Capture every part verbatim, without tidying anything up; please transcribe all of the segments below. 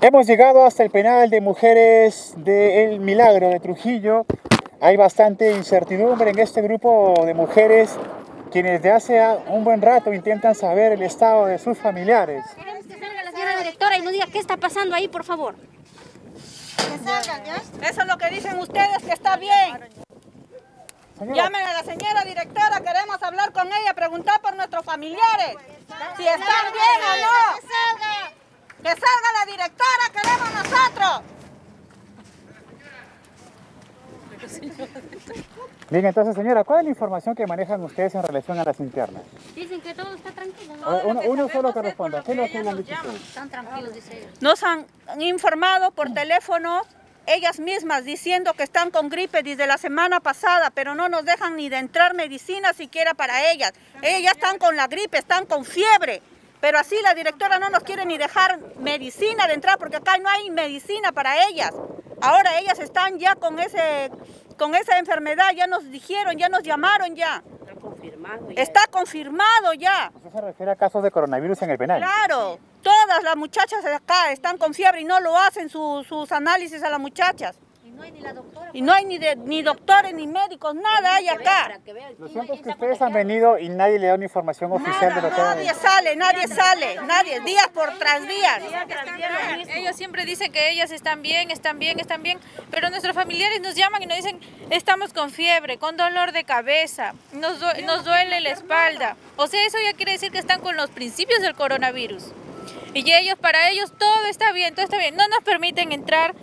Hemos llegado hasta el penal de mujeres de El Milagro de Trujillo. Hay bastante incertidumbre en este grupo de mujeres quienes de hace un buen rato intentan saber el estado de sus familiares. Queremos que salga la señora directora y nos diga qué está pasando ahí, por favor. Que salgan, ¿ya? Eso es lo que dicen ustedes, que está bien. Señora. Llamen a la señora directora, queremos hablar con ella, preguntar por nuestros familiares. Si están bien o no. Que salga. Que salga la directora, queremos nosotros. Bien, entonces señora, ¿cuál es la información que manejan ustedes en relación a las internas? Dicen que todo está tranquilo, ¿no? Todo uno uno solo que responda. ¿Qué es lo que le han dicho ustedes? Están tranquilos, dice ellos. Nos han informado por teléfono ellas mismas diciendo que están con gripe desde la semana pasada, pero no nos dejan ni de entrar medicina siquiera para ellas. Ellas ya están con la gripe, están con fiebre, pero así la directora no nos quiere ni dejar medicina de entrar porque acá no hay medicina para ellas. Ahora ellas están ya con ese, con esa enfermedad, ya nos dijeron, ya nos llamaron ya. Está confirmado ya. Está confirmado ya. ¿Usted se refiere a casos de coronavirus en el penal? Claro, todas las muchachas de acá están con fiebre y no lo hacen su, sus análisis a las muchachas. Y no hay ni la doctora. Y no hay ni, de, ni doctores ni médicos, nada hay acá. Lo cierto es que ustedes han venido y nadie le da una información oficial de lo que hay. Nadie sale, nadie sale, nadie, días por tras días. Ellos siempre dicen que ellas están bien, están bien, están bien, pero nuestros familiares nos llaman y nos dicen estamos con fiebre, con dolor de cabeza, nos, du nos duele la espalda. O sea, eso ya quiere decir que están con los principios del coronavirus. Y ellos, para ellos todo está bien, todo está bien. No nos permiten entrar.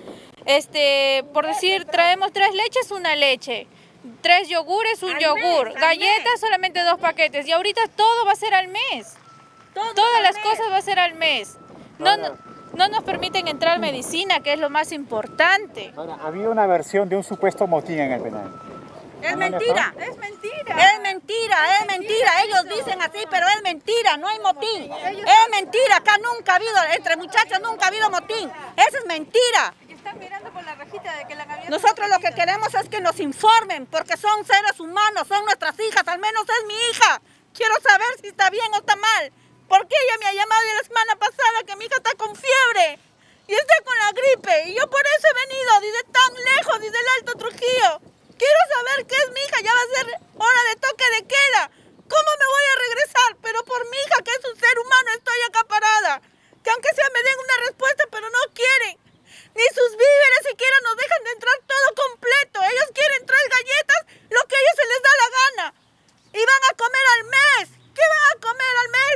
Este, por decir, traemos tres leches, una leche, tres yogures, un yogur, galletas, solamente dos paquetes, y ahorita todo va a ser al mes, todas las cosas va a ser al mes. No, no, no nos permiten entrar medicina, que es lo más importante. Ahora, había una versión de un supuesto motín en el penal. Es mentira, es mentira, es mentira, es mentira, ellos dicen así, pero es mentira, no hay motín, es mentira, acá nunca ha habido, entre muchachos nunca ha habido motín, eso es mentira. Están mirando por la rejita de que la gaviota... Nosotros lo que queremos es que nos informen, porque son seres humanos, son nuestras hijas, al menos es mi hija. Quiero saber si está bien o está mal, porque ella me ha llamado la semana pasada que mi hija está con fiebre y está con la gripe, y yo por eso he venido desde tan lejos, desde el Alto Trujillo. Quiero saber qué es mi hija, ya va a ser hora de toque de queda. ¿Cómo me voy a regresar? Pero por mi hija, que es un ser humano, estoy acá parada. Que aunque sea me den una respuesta, pero no quieren. Ni sus víveres siquiera nos dejan de entrar todo completo. Ellos quieren tres galletas, lo que a ellos se les da la gana. Y van a comer al mes. ¿Qué van a comer al mes?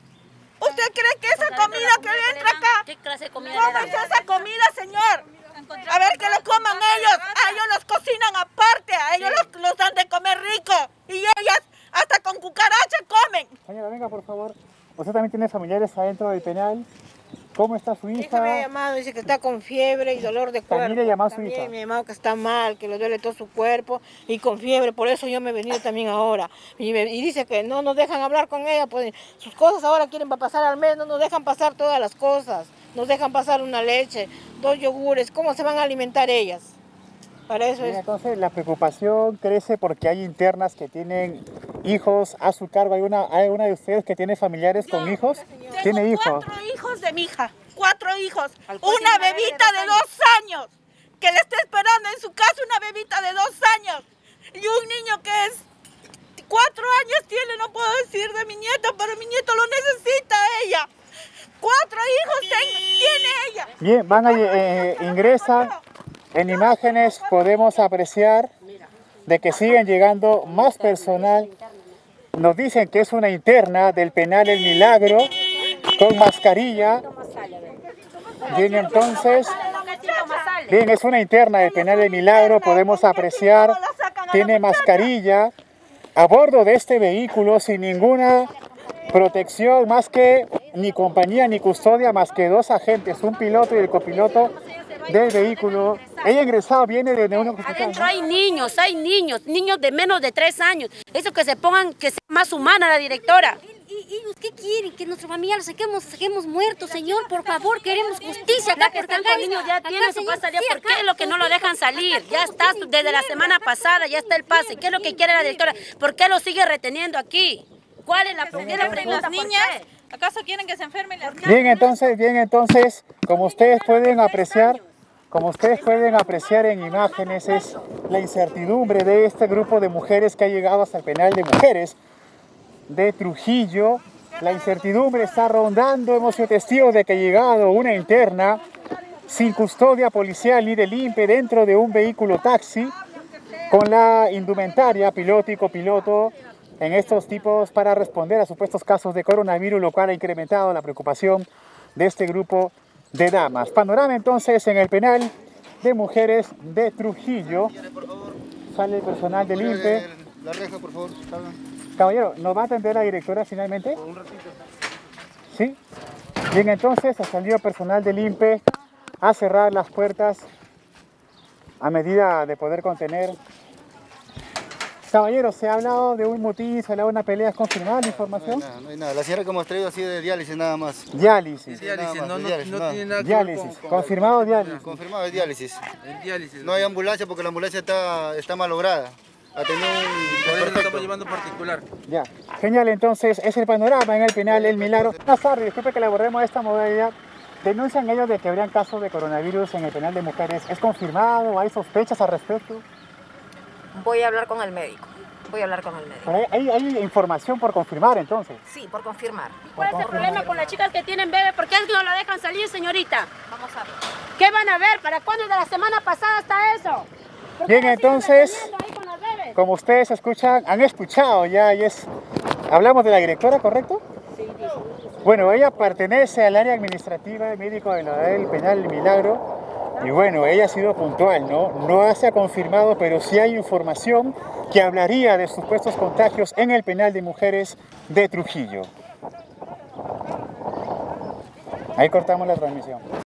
¿Usted cree que esa comida que entra acá? ¿Qué clase de comida ¿Cómo le es dan? esa comida, señor? A ver que lo coman ellos. A ellos los cocinan aparte. A ellos los, los dan de comer rico. Y ellas hasta con cucaracha comen. Señora, venga por favor. ¿Usted también tiene familiares adentro del penal? ¿Cómo está su Mi hija me ha hija? llamado, dice que está con fiebre y dolor de cuerpo. También le llamó a su También hija. me ha llamado que está mal, que le duele todo su cuerpo y con fiebre, por eso yo me he venido también ahora. Y, me- y dice que no nos dejan hablar con ella, pues sus cosas ahora quieren pasar al mes, no nos dejan pasar todas las cosas. Nos dejan pasar una leche, dos yogures, ¿cómo se van a alimentar ellas? Para eso Bien, es... entonces la preocupación crece porque hay internas que tienen hijos a su cargo. ¿Hay una, hay una de ustedes que tiene familiares con hijos? Tengo ¿Tiene hijos? cuatro hijos de mi hija. Cuatro hijos. Al cual Una tiene una bebita bebé de de dos dos años. Que le está esperando en su casa una bebita de dos años. Y un niño que es cuatro años tiene, no puedo decir de mi nieto, pero mi nieto lo necesita ella. Cuatro hijos ten- tiene ella. Bien, van a eh, ingresan. En imágenes podemos apreciar de que siguen llegando más personal. Nos dicen que es una interna del penal El Milagro con mascarilla. Bien, entonces, bien, es una interna del penal El Milagro, podemos apreciar, tiene mascarilla a bordo de este vehículo sin ninguna protección, más que ni compañía ni custodia, más que dos agentes, un piloto y el copiloto del vehículo. Ella ingresado viene de una hospital, Adentro ¿no? hay niños, hay niños, niños de menos de tres años. Eso que se pongan, que sea más humana la directora. ¿Y ellos qué quieren? Que nuestra familia la saquemos, saquemos muertos, señor, por favor, queremos justicia acá, porque acá El niño ya acá, tiene su señor, pasaría. sí, ¿Por acá, qué es lo que no lo dejan salir? Ya está desde la semana pasada, ya está el pase. ¿Qué es lo que quiere la directora? ¿Por qué lo sigue reteniendo aquí? ¿Cuál es la, ¿por qué la pregunta? Las niñas, ¿Acaso quieren que se enfermen las niñas? Bien, entonces, bien, entonces, como ustedes pueden apreciar, como ustedes pueden apreciar en imágenes, es la incertidumbre de este grupo de mujeres que ha llegado hasta el penal de mujeres de Trujillo. La incertidumbre está rondando, hemos sido testigos de que ha llegado una interna sin custodia policial ni del I N P E dentro de un vehículo taxi con la indumentaria piloto y copiloto en estos tipos para responder a supuestos casos de coronavirus, lo cual ha incrementado la preocupación de este grupo de damas. Panorama entonces en el penal de mujeres de Trujillo. Sale el personal del I N P E. La reja, por favor. Caballero, ¿nos va a atender la directora finalmente? Un ratito. Sí. Bien, entonces ha salido personal del I N P E a cerrar las puertas a medida de poder contener. Caballero, ¿se ha hablado de un motín, se ha hablado de una pelea? ¿Es confirmada la información? No hay nada, no hay nada. La señora que hemos traído ha sido de diálisis nada más. Diálisis. Diálisis, no, no, diálisis, no nada. tiene nada que Diálisis, ver con... confirmado diálisis. Confirmado de diálisis. El diálisis. No hay ambulancia porque la ambulancia está, está malograda. Ha tenido Por un... eso lo Perfecto. estamos llevando particular. Ya. Genial, entonces es el panorama en el penal El Milagro. Buenas tardes, disculpe que le abordemos esta modalidad. Denuncian ellos de que habrían casos de coronavirus en el penal de mujeres. ¿Es confirmado? ¿Hay sospechas al respecto? Voy a hablar con el médico. Voy a hablar con el médico. Hay, hay, hay información por confirmar entonces. Sí, por confirmar. ¿Cuál es el problema con las chicas que tienen bebé? ¿Por qué no la dejan salir, señorita? Vamos a ver. ¿Qué van a ver? ¿Para cuándo? De la semana pasada está eso. ¿Por qué Bien, la siguen entonces, reteniendo ahí con las bebés? como ustedes escuchan, han escuchado ya, y es, hablamos de la directora, ¿correcto? Sí. Bueno, ella pertenece al área administrativa y médico del penal El Milagro, y bueno, ella ha sido puntual, ¿no? No se ha confirmado, pero sí hay información que hablaría de supuestos contagios en el penal de mujeres de Trujillo. Ahí cortamos la transmisión.